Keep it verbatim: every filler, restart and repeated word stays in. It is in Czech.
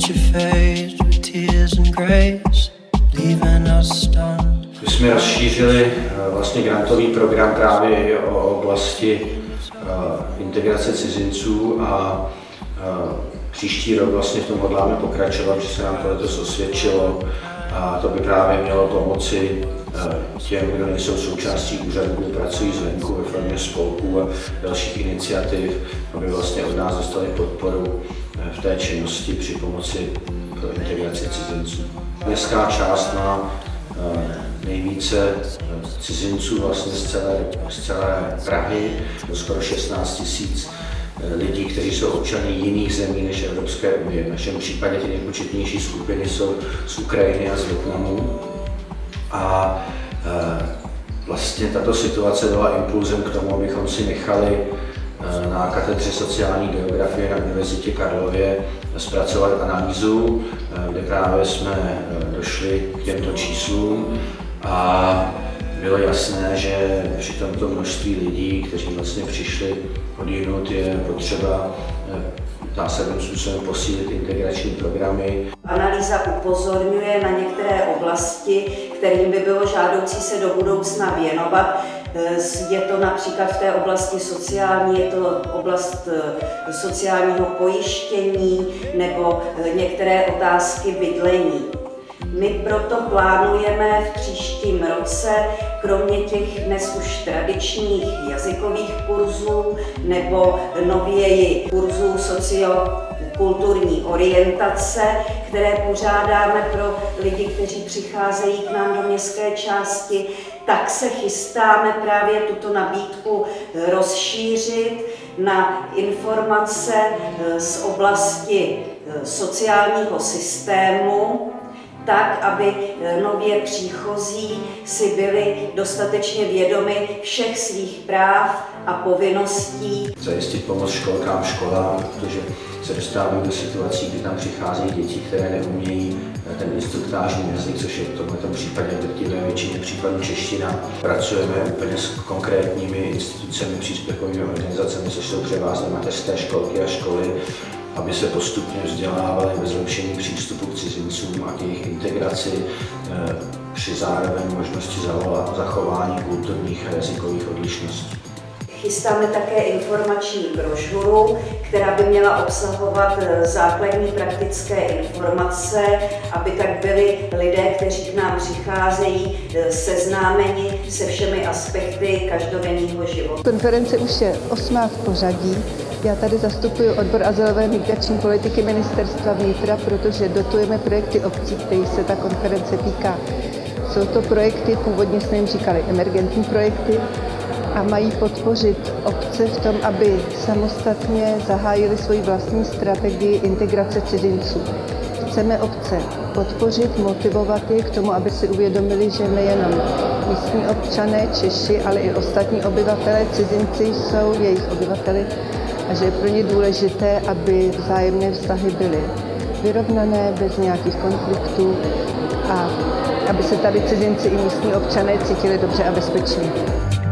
My jsme rozšířili vlastně grantový program právě o oblasti integrace cizinců a příští rok vlastně v tom hodláme pokračovat, že se nám to letos osvědčilo a to by právě mělo pomoci těm, kdo nejsou součástí úřadu, kdo pracují zvenku ve formě spolků a dalších iniciativ, aby vlastně od nás dostali podporu v té činnosti při pomoci pro integraci cizinců. Městská část má nejvíce cizinců vlastně z celé, z celé Prahy, skoro šestnáct tisíc lidí, kteří jsou občany jiných zemí než Evropské unie. V našem případě ty nejpočetnější skupiny jsou z Ukrajiny a z Vietnamu. A e, vlastně tato situace byla impulzem k tomu, abychom si nechali e, na katedře sociální geografie na Univerzitě Karlově zpracovat analýzu, e, kde právě jsme e, došli k těmto číslům a bylo jasné, že při tomto množství lidí, kteří vlastně přišli odjinud, je potřeba zásadním způsobem posílit integrační programy. Analýza upozorňuje na některé oblasti, kterým by bylo žádoucí se do budoucna věnovat. Je to například v té oblasti sociální, je to oblast sociálního pojištění nebo některé otázky bydlení. My proto plánujeme v příštím roce, kromě těch dnes už tradičních jazykových kurzů nebo nověji kurzů sociokulturní orientace, které pořádáme pro lidi, kteří přicházejí k nám do městské části, tak se chystáme právě tuto nabídku rozšířit na informace z oblasti sociálního systému, tak, aby nově příchozí si byli dostatečně vědomi všech svých práv a povinností. Zajistit pomoc školkám, školám, protože se dostávají do situací, kdy tam přicházejí děti, které neumějí ten instruktážní jazyk, což je v tomto případě v drtivé většině případů čeština. Pracujeme úplně s konkrétními institucemi, příspěvkovými organizacemi, což jsou převážně mateřské školky a školy, aby se postupně vzdělávali ve zlepšení přístupu k cizincům a k jejich integraci při zároveň možnosti zachování kulturních a jazykových odlišností. Chystáme také informační brožuru, která by měla obsahovat základní praktické informace, aby tak byli lidé, kteří k nám přicházejí, seznámeni se všemi aspekty každodenního života. Konference už je osmá v pořadí. Já tady zastupuji odbor azylové migrační politiky Ministerstva vnitra, protože dotujeme projekty obcí, kterých se ta konference týká. Jsou to projekty, původně jsme jim říkali emergentní projekty, a mají podpořit obce v tom, aby samostatně zahájili svoji vlastní strategii integrace cizinců. Chceme obce podpořit, motivovat je k tomu, aby si uvědomili, že nejenom místní občané, Češi, ale i ostatní obyvatelé, cizinci jsou jejich obyvateli a že je pro ně důležité, aby vzájemné vztahy byly vyrovnané, bez nějakých konfliktů a aby se tady cizinci i místní občané cítili dobře a bezpečně.